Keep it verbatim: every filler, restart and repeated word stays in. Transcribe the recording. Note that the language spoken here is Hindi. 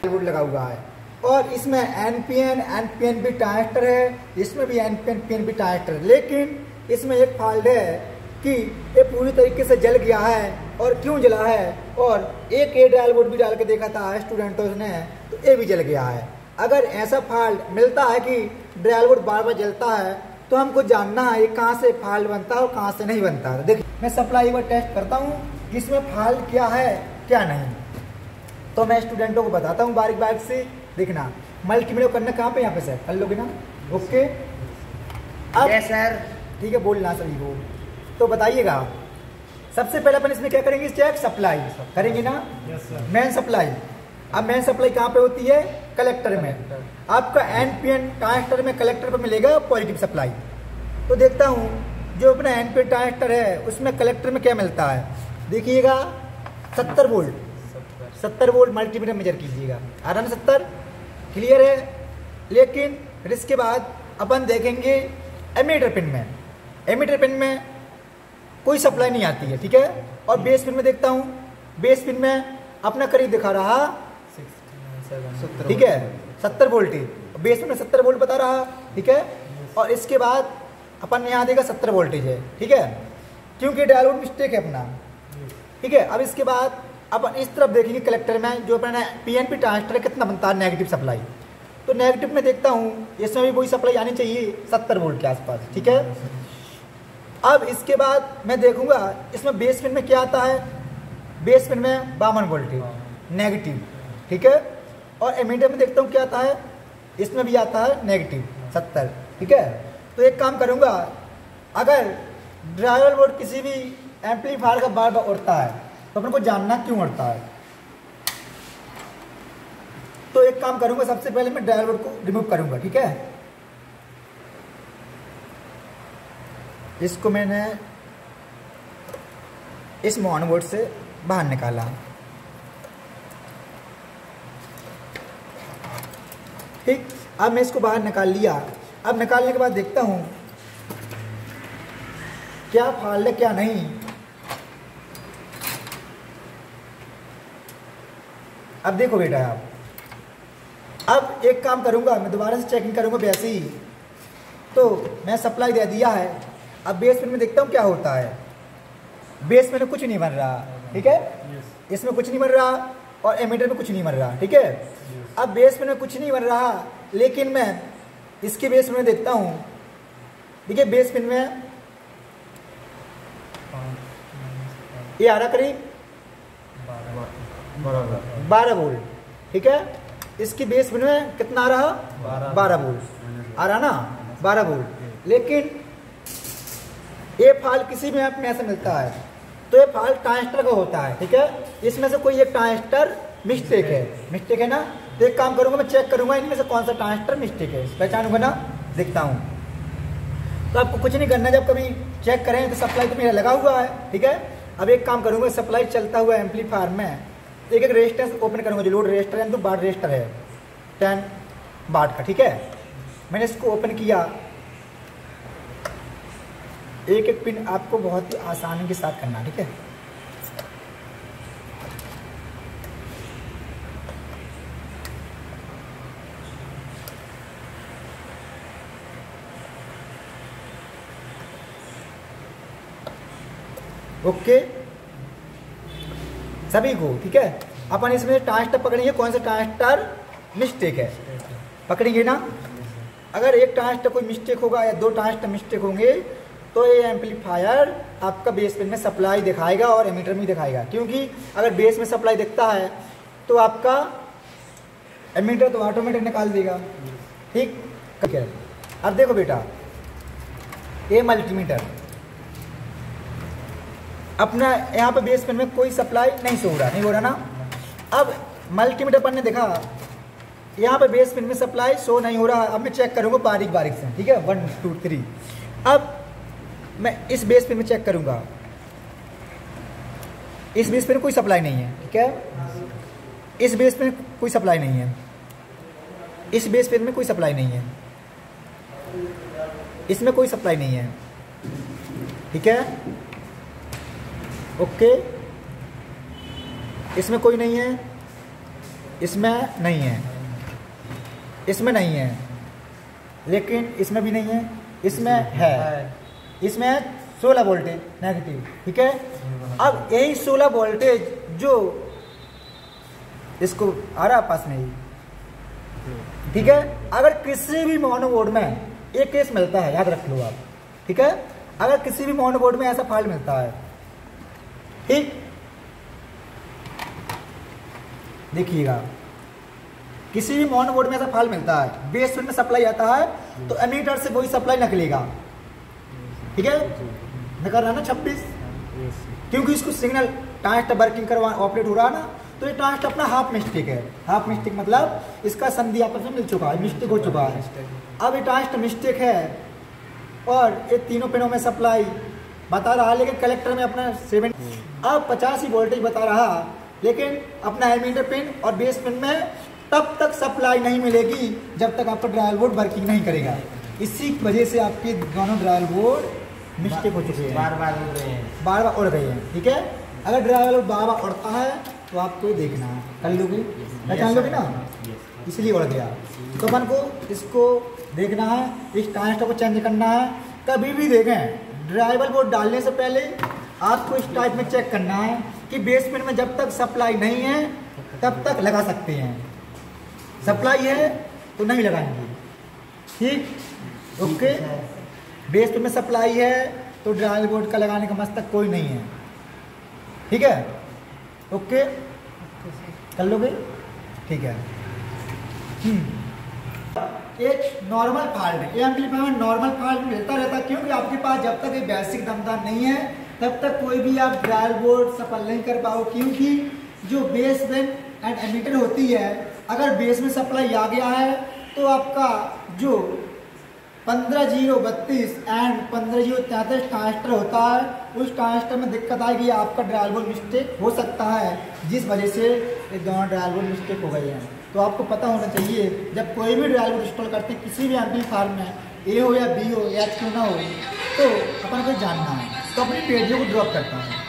बोर्ड लगा हुआ है और इसमें एनपीएन एनपीएनबी ट्रांजिस्टर है, इसमें भी एनपीएन पीएनबी ट्रांजिस्टर है। लेकिन इसमें एक फॉल्ट है कि ये पूरी तरीके से जल गया है। और क्यों जला है, और एक ए डायल बोर्ड भी डाल के देखा था स्टूडेंटों ने, तो ये भी जल गया है। अगर ऐसा फॉल्ट मिलता है कि डायल बोर्ड बार बार जलता है तो हमको जानना है ये कहाँ से फॉल्ट बनता है और कहाँ से नहीं बनता है। देखिए मैं सप्लाई पर टेस्ट करता हूँ कि इसमें फॉल्ट क्या है क्या नहीं, तो मैं स्टूडेंटों को बताता हूँ बारीक बारीक से। देखना मल्टीमीडिया करना कहाँ पे, यहाँ पे सर कर लोगे ना, ओके। अब यस सर, ठीक है बोलना सभी को, तो बताइएगा। सबसे पहले अपन इसमें क्या करेंगे, चेक सप्लाई करेंगे ना, मेन सप्लाई। अब मेन सप्लाई कहाँ पे होती है, कलेक्टर में। आपका एनपीएन ट्रांजिस्टर में कलेक्टर पे मिलेगा पॉजिटिव सप्लाई। तो देखता हूँ जो अपना एनपीएन ट्रांजिस्टर है उसमें कलेक्टर में क्या मिलता है, देखिएगा सत्तर वोल्ट, सत्तर वोल्ट मल्टीमीटर मेजर कीजिएगा, आ रहा ना सत्तर, क्लियर है। लेकिन फिर इसके बाद अपन देखेंगे एमीटर पिन में, एमीटर पिन में कोई सप्लाई नहीं आती है, ठीक है। और बेस पिन में देखता हूँ, बेस पिन में अपना करीब दिखा रहा, ठीक है, सत्तर वोल्टेज, बेस पिन में सत्तर वोल्ट बता रहा, ठीक है। और इसके बाद अपन यहाँ देगा सत्तर वोल्टेज है, ठीक है, क्योंकि डायोड मिस्टेक है अपना, ठीक है। अब इसके बाद अपन इस तरफ देखेंगे कलेक्टर में जो अपना पीएनपी ट्रांजिस्टर कितना बनता है नेगेटिव सप्लाई। तो नेगेटिव में देखता हूँ इसमें भी वही सप्लाई आनी चाहिए सत्तर वोल्ट के आसपास, ठीक है। अब इसके बाद मैं देखूंगा इसमें बेस पिन में क्या आता है, बेस पिन में बावन वोल्टेज नेगेटिव, ठीक है। और एमीटर में देखता हूँ क्या आता है, इसमें भी आता है नेगेटिव सत्तर, ठीक है। तो एक काम करूँगा, अगर ड्राइवर बोर्ड किसी भी एम्पलीफायर का बार बार उड़ता है तो अपन को जानना क्यों उड़ता है। तो एक काम करूँगा, सबसे पहले मैं ड्राइवर बोर्ड को रिमूव करूँगा, ठीक है। इसको मैंने इस मॉन बोर्ड से बाहर निकाला, ठीक। अब मैं इसको बाहर निकाल लिया। अब निकालने के बाद देखता हूं क्या फॉल्ट है क्या नहीं। अब देखो बेटा आप, अब एक काम करूंगा, मैं दोबारा से चेकिंग करूंगा वैसे ही। तो मैं सप्लाई दे दिया है, अब बेस पिन में देखता हूँ क्या होता है। बेस पिन में कुछ नहीं बन रहा, ठीक है, इसमें कुछ नहीं बन रहा और एमीटर में कुछ नहीं बन रहा, ठीक है। अब बेस पिन में कुछ नहीं बन रहा, लेकिन मैं इसके बेस पिन में देखता हूँ, देखिए बेस पिन में ये आ रहा करीब बारह वोल्ट, ठीक है। इसकी बेस पिन में कितना आ रहा, बारह वोल्ट आ रहा ना, बारह वोल्ट। लेकिन ये फॉल्ट किसी भी ऐप में ऐसा मिलता है तो ये फॉल्ट ट्रांजिस्टर का होता है, ठीक है। इसमें से कोई एक ट्रांजिस्टर मिस्टेक है, मिस्टेक है ना। तो एक काम करूंगा, मैं चेक करूंगा इनमें से कौन सा ट्रांजिस्टर मिस्टेक है, पहचानूंगा ना, देखता हूं। तो आपको कुछ नहीं करना, जब कभी चेक करें तो सप्लाई तो मेरा लगा हुआ है, ठीक है। अब एक काम करूंगा, सप्लाई चलता हुआ एम्पलीफायर में एक एक रेजिस्टेंस ओपन करूंगा, जो लोड रेजिस्टर है तो बाट रेजिस्टर है टेन बाट का, ठीक है। मैंने इसको ओपन किया, एक एक पिन आपको बहुत ही आसानी के साथ करना, ठीक है। ओके सभी को, ठीक है। अपन इसमें ट्रांजिस्टर पकड़ेंगे, कौन सा ट्रांजिस्टर मिस्टेक है पकड़ेंगे ना। अगर एक ट्रांजिस्टर कोई मिस्टेक होगा या दो ट्रांजिस्टर मिस्टेक होंगे तो ये एम्पलीफायर आपका बेस पिन में सप्लाई दिखाएगा और एमीटर में दिखाएगा, क्योंकि अगर बेस में सप्लाई दिखता है तो आपका एमीटर तो ऑटोमेटिक निकाल देगा, ठीक है। अब देखो बेटा, ये मल्टीमीटर अपना यहाँ पे बेस पिन में कोई सप्लाई नहीं से हो रहा, नहीं हो रहा ना। अब मल्टीमीटर पर ने देखा यहाँ पे बेस पिन में सप्लाई शो नहीं हो रहा। अब मैं चेक करूँगा बारीक बारीक से, ठीक है, वन टू थ्री। अब मैं इस बेस पिन में चेक करूँगा, इस बेस पिन कोई सप्लाई नहीं है, ठीक है। इस बेस पिन कोई सप्लाई नहीं है, इस बेस पिन में कोई सप्लाई नहीं है, इसमें कोई सप्लाई नहीं है, ठीक है, ओके। इसमें कोई नहीं है, इसमें नहीं है, इसमें नहीं है, लेकिन इसमें भी नहीं है, इसमें है, इसमें है सोलह वोल्टेज नेगेटिव, ठीक है। अब यही सोलह वोल्टेज जो इसको आ रहा पास में ही, ठीक है। अगर किसी भी मोनोबोर्ड में एक केस मिलता है, याद रख लो आप, ठीक है। अगर किसी भी मोनोबोर्ड में ऐसा फॉल्ट मिलता है, ठीक, देखिएगा, किसी भी मोनोबोर्ड में ऐसा फॉल्ट मिलता है, बेस में सप्लाई आता है तो एमीटर से वही सप्लाई निकलेगा, ठीक है, निकल रहा ना छब्बीस, क्योंकि इसको सिग्नल ट्रांजिस्टर वर्किंग करवा ऑपरेट हो रहा है ना, तो ये ट्रांजिस्टर अपना हाफ मिस्टेक है। हाफ मिस्टेक मतलब इसका संधि आपस में मिल चुका है, मिस्टेक हो चुका है। अब ये ट्रांजिस्टर मिस्टेक है और ये तीनों पिनों में सप्लाई बता रहा है, लेकिन कलेक्टर में अपना सेवन अब पचासी वोल्टेज बता रहा, लेकिन अपना एमीटर पिन और बेस पिन में तब तक सप्लाई नहीं मिलेगी जब तक आपका ड्रायल बोर्ड वर्किंग नहीं करेगा। इसी वजह से आपके दोनों ड्रायल बोर्ड मिस्टेक हो चुके हैं, बार बार उड़ रहे हैं, बार बार उड़ गए हैं, ठीक है। अगर ड्रायल बोर्ड बार बार उड़ता है तो आपको देखना है, कर लोगे, पहचान लोगे ना, इसलिए उड़ गया। तो अपन को इसको देखना है, इस ट्रांजिस्टर को चेंज करना है। कभी भी देखें ड्राइवर बोर्ड डालने से पहले आपको इस टाइप में चेक करना है कि बेस पिन में जब तक सप्लाई नहीं है तब तक लगा सकते हैं, सप्लाई है तो नहीं लगाएंगे, ठीक, ओके। बेस पिन में सप्लाई है तो ड्राइवर बोर्ड का लगाने का मकसद कोई नहीं है, ठीक है, ओके, कर लोगे, ठीक है। एक नॉर्मल फॉल्ट है, एम्पलीफायर में नॉर्मल फॉल्ट मिलता रहता है, क्योंकि आपके पास जब तक एक बेसिक दमदार नहीं है तब तक कोई भी आप ड्रायल बोर्ड सफल नहीं कर पाओ, क्योंकि जो बेस पिन एंड एमीटर होती है, अगर बेस में सप्लाई आ गया है तो आपका जो पंद्रह जीरो बत्तीस एंड पंद्रह जीरो तैंतीस ट्रांजिस्टर होता है, उस ट्रांजिस्टर में दिक्कत आएगी, आपका ड्रायल बोर्ड मिस्टेक हो सकता है, जिस वजह से ये दोनों ड्रायल बोर्ड मिस्टेक हो गए हैं। तो आपको पता होना चाहिए जब कोई भी ड्रायल बोर्ड इंस्टॉल करते हैं किसी भी एम्पलीफायर में, ए हो या बी हो या एच क्यों ना हो, तो अपन को जानना है। तो अपनी पेजियों को ड्रॉप करता हूँ।